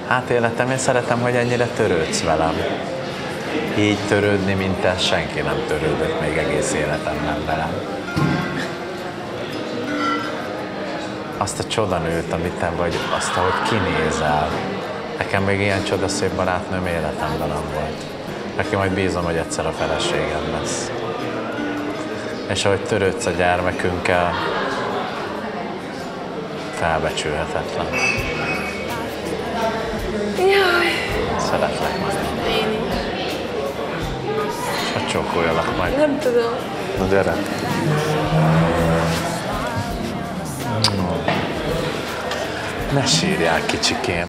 átélhetem, én szeretem, hogy ennyire törődsz velem. Így törődni, mint te, senki nem törődött még egész életemben velem. Azt a csodanőt, amit te vagy, azt, ahogy kinézel. Nekem még ilyen csodaszép barátnőm életemben nem volt. Neki majd bízom, hogy egyszer a feleségem lesz. És ahogy törődsz a gyermekünkkel, felbecsülhetetlen. Jaj. Szeretlek nagyon. Én is. És hogy csókoljalak majd. Nem tudom. Na gyere. Ne sírjál, kicsikém.